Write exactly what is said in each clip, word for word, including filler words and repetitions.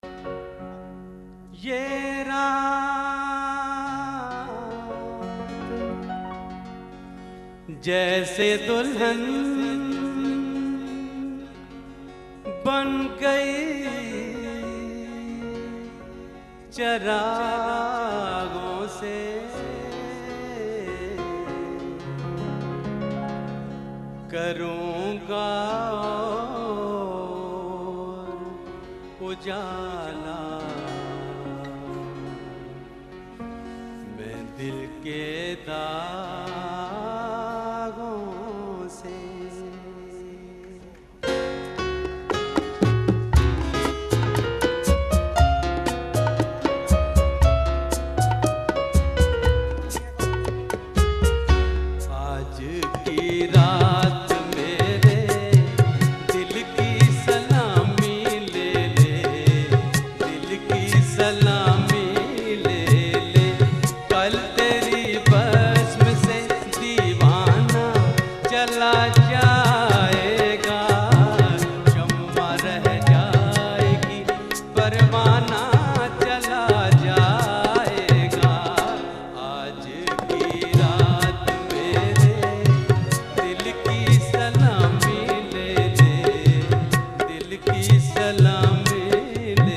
ये रात जैसे दुल्हन बन गई चरागों से, करूँगा उजाला मैं दिल के दागों से। आज की रात मेरे दिल की सलामी ले ले, दिल की सलामी ले ले। कल तेरी बस्म से दीवाना चला जाएगा, शम्मा रह जाएगी परवाना चला जाएगा। आज की रात मेरे दिल की सलामी ले ले, दिल की सलामी ले ले।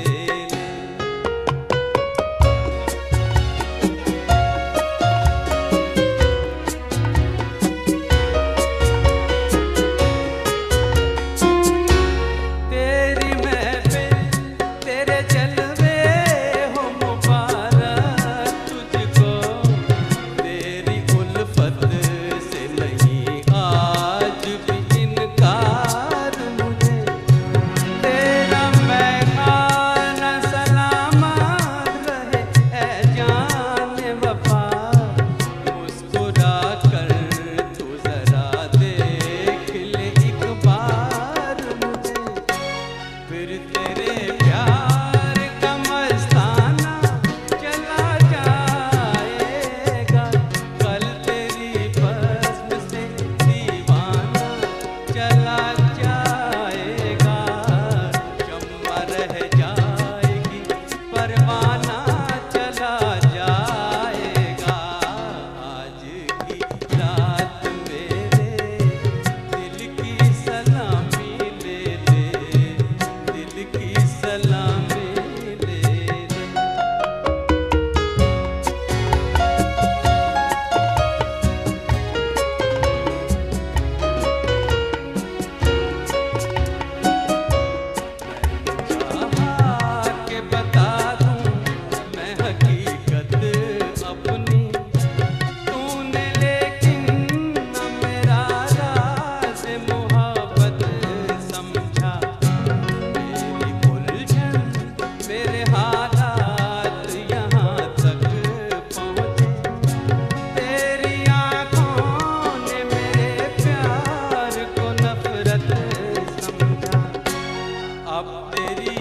तेरी महफिल तेरे जलवे हो मुबारक तुझको, तेरी उल्फत से नहीं आज भी इनकार मुझे। तेरा मैखाना सलामत रहे ऐ जाने वफा, मुस्कुरा कर तू जरा देख ले एक बार मुझे। फिर तेरे प्यार का मस्ताना चला जाएगा, कल तेरी बस्म से दीवाना चला जाएगा, शम्मा रह जाएगी परवाना चला जाएगा। आज की रात मेरे दिल की सलामी ले ले, दिल की सलामी ले ले। चाहा के बता दूं मैं हकीकत अपनी, तूने लेकिन न मेरा राज मोहब्बत समझा। मेरी उलझन मेरे हालात यहाँ तक पहुँचे, तेरी आँखों ने मेरे प्यार को नफरत समझा। अब तेरी